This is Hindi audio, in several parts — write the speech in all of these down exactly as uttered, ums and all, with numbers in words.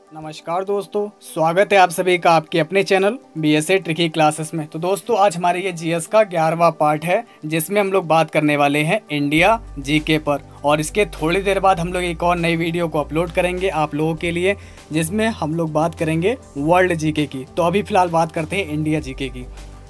नमस्कार दोस्तों, स्वागत है आप सभी का आपके अपने channel B S A tricky classes में। तो दोस्तों आज हमारे ये जी एस का ग्यारहवां पार्ट है जिसमें हम लोग बात करने वाले हैं इंडिया जी के पर। और इसके थोड़ी देर बाद हम लोग एक और नई वीडियो को अपलोड करेंगे आप लोगों के लिए जिसमें हम लोग बात करेंगे वर्ल्ड जी के की। तो अभी फ़िलहाल बात करते हैं इंडिया जी के की,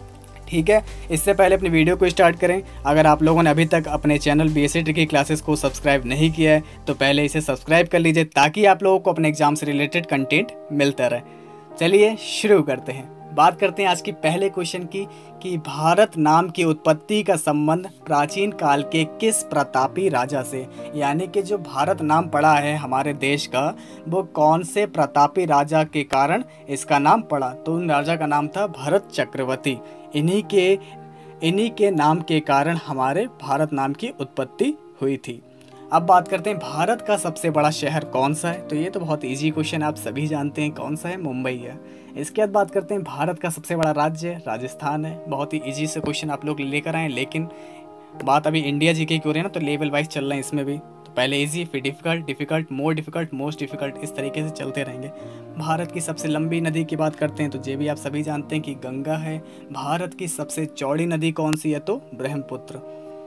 ठीक है। इससे पहले अपनी वीडियो को स्टार्ट करें, अगर आप लोगों ने अभी तक अपने channel B S A tricky classes को सब्सक्राइब नहीं किया है तो पहले इसे सब्सक्राइब कर लीजिए ताकि आप लोगों को अपने एग्जाम से रिलेटेड कंटेंट मिलता रहे। चलिए शुरू करते हैं। बात करते हैं आज की पहले क्वेश्चन की कि भारत नाम की उत्पत्ति का संबंध प्राचीन काल के किस प्रतापी राजा से, यानी कि जो भारत नाम पड़ा है हमारे देश का वो कौन से प्रतापी राजा के कारण इसका नाम पड़ा। तो उन राजा का नाम था भरत चक्रवर्ती। इन्हीं के इन्हीं के नाम के कारण हमारे भारत नाम की उत्पत्ति हुई थी। अब बात करते हैं भारत का सबसे बड़ा शहर कौन सा है। तो ये तो बहुत इजी क्वेश्चन, आप सभी जानते हैं कौन सा है, मुंबई है। इसके बाद बात करते हैं भारत का सबसे बड़ा राज्य राजस्थान है। बहुत ही इजी से क्वेश्चन आप लोग लेकर आए, लेकिन बात अभी इंडिया जी के की हो रही है ना, तो लेवल वाइज चल रहे हैं इसमें भी। तो पहले इजी, फिर difficult, difficult, more difficult, most difficult, इस तरीके से चलते रहेंगे। भारत की सबसे लंबी नदी की बात करते हैं तो ये भी आप सभी जानते हैं कि गंगा है। भारत की सबसे चौड़ी नदी कौन सी है, तो ब्रह्मपुत्र।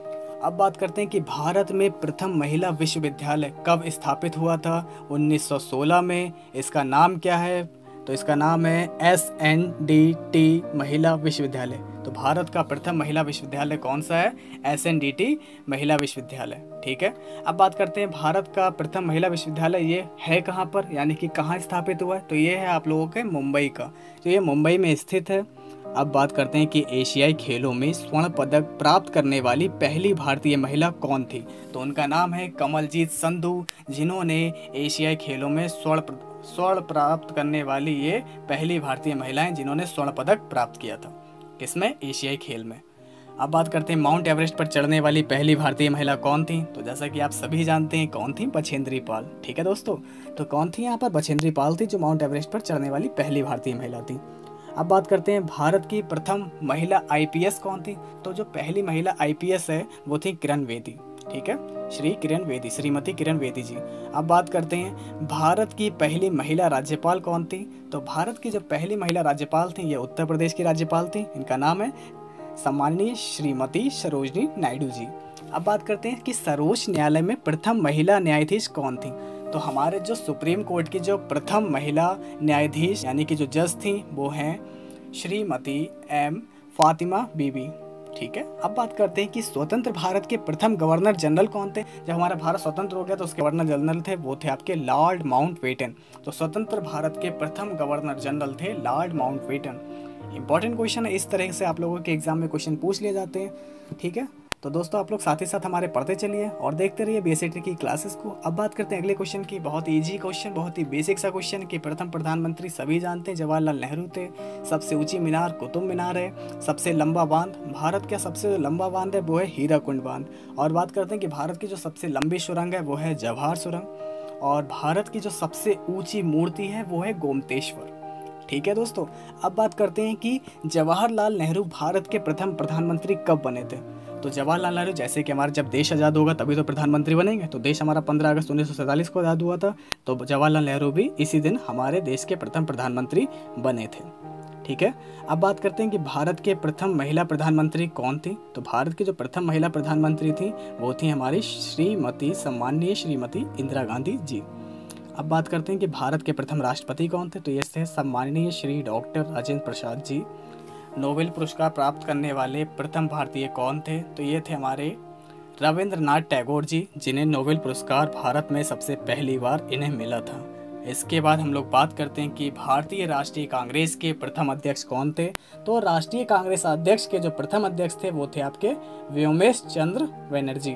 अब बात करते हैं कि भारत में प्रथम महिला विश्वविद्यालय कब स्थापित हुआ था। उन्नीस सौ सोलह में। इसका नाम क्या है, तो इसका नाम है एस एन डी टी महिला विश्वविद्यालय। तो भारत का प्रथम महिला विश्वविद्यालय कौन सा है, एस एन डी टी महिला विश्वविद्यालय, ठीक है। अब बात करते हैं भारत का प्रथम महिला विश्वविद्यालय ये है कहाँ पर, यानी कि कहाँ स्थापित हुआ है। तो ये है आप लोगों के मुंबई का, तो ये मुंबई में स्थित है। अब बात करते हैं कि एशियाई खेलों में स्वर्ण पदक प्राप्त करने वाली पहली भारतीय महिला कौन थी। तो उनका नाम है कमलजीत संधू, जिन्होंने एशियाई खेलों में स्वर्ण स्वर्ण प्राप्त करने वाली ये पहली भारतीय महिलाएं जिन्होंने स्वर्ण पदक प्राप्त किया था, किसमें, एशियाई खेल में। अब बात करते हैं माउंट एवरेस्ट पर चढ़ने वाली पहली भारतीय महिला कौन थी। तो जैसा कि आप सभी जानते हैं कौन थी, बछेंद्री पाल, ठीक है दोस्तों। तो कौन थी यहाँ पर, बछेंद्री पाल थी जो माउंट एवरेस्ट पर चढ़ने वाली पहली भारतीय महिला थी। अब बात करते हैं भारत की प्रथम महिला आई पी एस कौन थी। तो जो पहली महिला आई पी एस है वो थी किरण बेदी, ठीक है, श्री किरण बेदी, श्रीमती किरण बेदी जी। अब बात करते हैं भारत की पहली महिला राज्यपाल कौन थी। तो भारत की जो पहली महिला राज्यपाल थी ये उत्तर प्रदेश की राज्यपाल थी, इनका नाम है सम्माननीय श्रीमती सरोजनी नायडू जी। अब बात करते हैं कि सर्वोच्च न्यायालय में प्रथम महिला न्यायाधीश कौन थी। तो हमारे जो सुप्रीम कोर्ट की जो प्रथम महिला न्यायाधीश यानी कि जो जज थी वो हैं श्रीमती एम फातिमा बीबी, ठीक है। अब बात करते हैं कि स्वतंत्र भारत के प्रथम गवर्नर जनरल कौन थे। जब हमारा भारत स्वतंत्र हो गया तो उसके गवर्नर जनरल थे वो थे आपके लॉर्ड माउंटबेटन। तो स्वतंत्र भारत के प्रथम गवर्नर जनरल थे लॉर्ड माउंटबेटन। इंपॉर्टेंट क्वेश्चन है, इस तरह से आप लोगों के एग्जाम में क्वेश्चन पूछ लिए जाते हैं, ठीक है। तो दोस्तों आप लोग साथ ही साथ हमारे पढ़ते चलिए और देखते रहिए B S A tricky classes को। अब बात करते हैं अगले क्वेश्चन की, बहुत ही इजी क्वेश्चन, बहुत ही बेसिक सा क्वेश्चन कि प्रथम प्रधानमंत्री सभी जानते हैं जवाहरलाल नेहरू थे। सबसे ऊंची मीनार कुतुब मीनार है। सबसे लंबा बांध, भारत का सबसे लंबा बांध है वो है हीराकुंड बांध। और बात करते हैं कि भारत की जो सबसे लंबी सुरंग है वो है जवाहर सुरंग। और भारत की जो सबसे ऊंची मूर्ति है वो है गोमतेश्वर, ठीक है दोस्तों। अब बात करते हैं कि जवाहरलाल नेहरू भारत के प्रथम प्रधानमंत्री कब बने थे। तो जवाहरलाल नेहरू, जैसे कि हमारा जब देश आज़ाद होगा तभी तो प्रधानमंत्री बनेंगे। तो देश हमारा पंद्रह अगस्त उन्नीस सौ सैंतालीस को आज़ाद हुआ था, तो जवाहरलाल नेहरू भी इसी दिन हमारे देश के प्रथम प्रधानमंत्री बने थे, ठीक है। अब बात करते हैं कि भारत के प्रथम महिला प्रधानमंत्री कौन थी। तो भारत की जो प्रथम महिला प्रधानमंत्री थी वो थी हमारी श्रीमती सम्माननीय श्रीमती इंदिरा गांधी जी। अब बात करते हैं कि भारत के प्रथम राष्ट्रपति कौन थे। तो ये थे सम्माननीय श्री डॉक्टर राजेंद्र प्रसाद जी। नोबेल पुरस्कार प्राप्त करने वाले प्रथम भारतीय कौन थे। तो ये थे हमारे रविंद्रनाथ टैगोर जी, जिन्हें नोबेल पुरस्कार भारत में सबसे पहली बार इन्हें मिला था। इसके बाद हम लोग बात करते हैं कि भारतीय राष्ट्रीय कांग्रेस के प्रथम अध्यक्ष कौन थे। तो राष्ट्रीय कांग्रेस अध्यक्ष के जो प्रथम अध्यक्ष थे वो थे आपके व्योमेश चंद्र बनर्जी,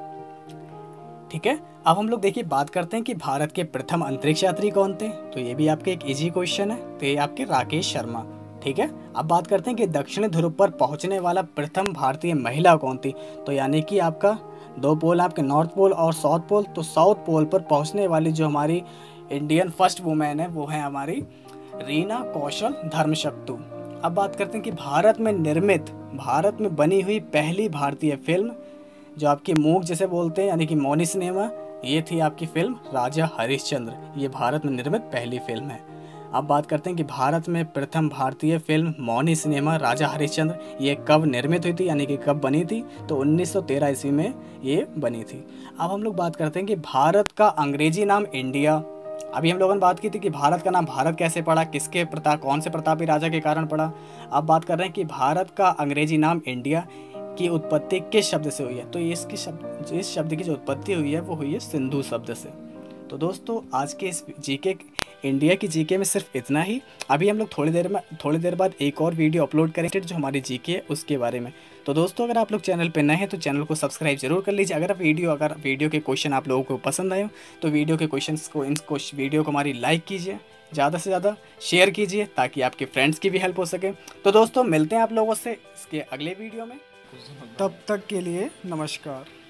ठीक है। अब हम लोग देखिए बात करते हैं कि भारत के प्रथम अंतरिक्ष यात्री कौन थे। तो ये भी आपके एक इजी क्वेश्चन है, तो ये आपके राकेश शर्मा, ठीक है। अब बात करते हैं कि दक्षिणी ध्रुव पर पहुंचने वाला प्रथम भारतीय महिला कौन थी। तो यानी कि आपका दो पोल आपके नॉर्थ पोल और साउथ पोल, तो साउथ पोल पर पहुंचने वाली जो हमारी इंडियन फर्स्ट वुमेन है वो है हमारी रीना कौशल धर्मशक्तु। अब बात करते हैं कि भारत में निर्मित, भारत में बनी हुई पहली भारतीय फिल्म जो आपकी मूक जिसे बोलते हैं यानी कि मौनी सिनेमा, ये थी आपकी फिल्म राजा हरिश्चंद्र। ये भारत में निर्मित पहली फिल्म है। अब बात करते हैं कि भारत में प्रथम भारतीय फिल्म मौनी सिनेमा राजा हरिश्चंद्र ये कब निर्मित हुई थी, यानी कि कब बनी थी। तो उन्नीस सौ तेरह ईस्वी में ये बनी थी। अब हम लोग बात करते हैं कि भारत का अंग्रेजी नाम इंडिया। अभी हम लोगों ने बात की थी कि भारत का नाम भारत कैसे पड़ा, किसके प्रताप, कौन से प्रतापी राजा के कारण पड़ा। अब बात कर रहे हैं कि भारत का अंग्रेजी नाम इंडिया की उत्पत्ति किस शब्द से हुई है। तो इसकी शब्द इस शब्द की जो उत्पत्ति हुई है वो हुई है सिंधु शब्द से। तो दोस्तों आज के इस जीके इंडिया की जीके में सिर्फ इतना ही। अभी हम लोग थोड़ी देर में थोड़ी देर बाद एक और वीडियो अपलोड करेंगे जो हमारी जीके है उसके बारे में। तो दोस्तों अगर आप लोग चैनल पे नए हैं तो चैनल को सब्सक्राइब जरूर कर लीजिए। अगर वीडियो अगर वीडियो के क्वेश्चन आप लोगों को पसंद आए हो तो वीडियो के क्वेश्चन को इन वीडियो को हमारी लाइक कीजिए, ज़्यादा से ज़्यादा शेयर कीजिए ताकि आपके फ्रेंड्स की भी हेल्प हो सके। तो दोस्तों मिलते हैं आप लोगों से इसके अगले वीडियो में, तब तक के लिए नमस्कार।